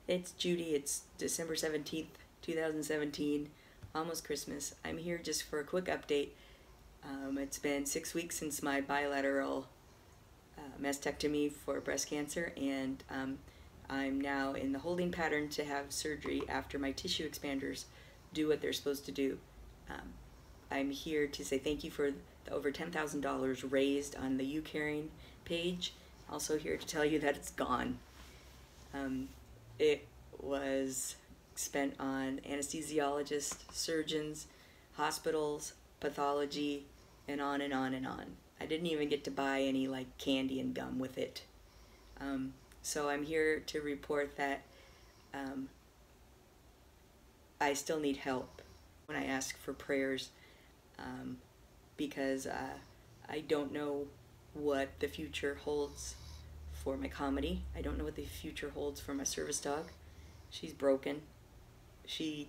It's Judy. It's December 17th, 2017, almost Christmas. I'm here just for a quick update. It's been 6 weeks since my bilateral mastectomy for breast cancer, and I'm now in the holding pattern to have surgery after my tissue expanders do what they're supposed to do. I'm here to say thank you for the over $10,000 raised on the UCaring page. Also here to tell you that it's gone. It was spent on anesthesiologists, surgeons, hospitals, pathology, and on and on and on. I didn't even get to buy any like candy and gum with it. So I'm here to report that I still need help when I ask for prayers, because I don't know what the future holds for my comedy. I don't know what the future holds for my service dog. She's broken. She,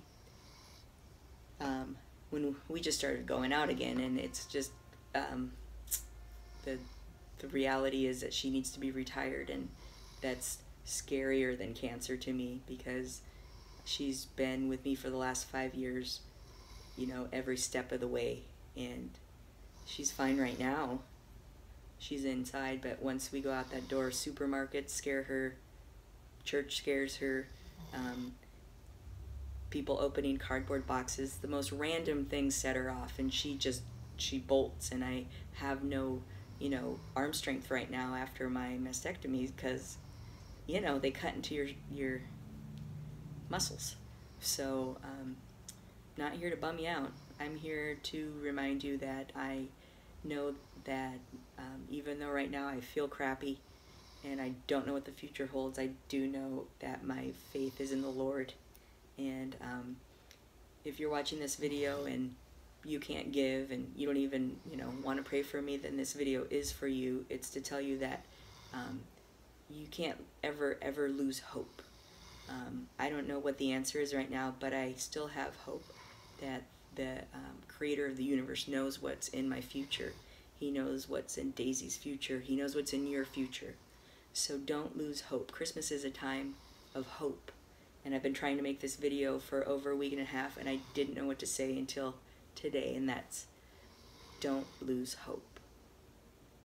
when we just started going out again, and it's just, the reality is that she needs to be retired, and that's scarier than cancer to me, because she's been with me for the last 5 years, you know, every step of the way, and she's fine right now. She's inside, but once we go out that door, supermarkets scare her, church scares her, people opening cardboard boxes, the most random things set her off, and she bolts, and I have no, you know, arm strength right now after my mastectomy, because, you know, they cut into your muscles. So, not here to bum you out. I'm here to remind you that I know that even though right now I feel crappy and I don't know what the future holds, I do know that my faith is in the Lord. And if you're watching this video and you can't give and you don't even, you know, want to pray for me, then this video is for you. It's to tell you that you can't ever lose hope. I don't know what the answer is right now, but I still have hope that the creator of the universe knows what's in my future. He knows what's in Daisy's future. He knows what's in your future. So don't lose hope. Christmas is a time of hope. And I've been trying to make this video for over a week and a half, and I didn't know what to say until today, and that's don't lose hope.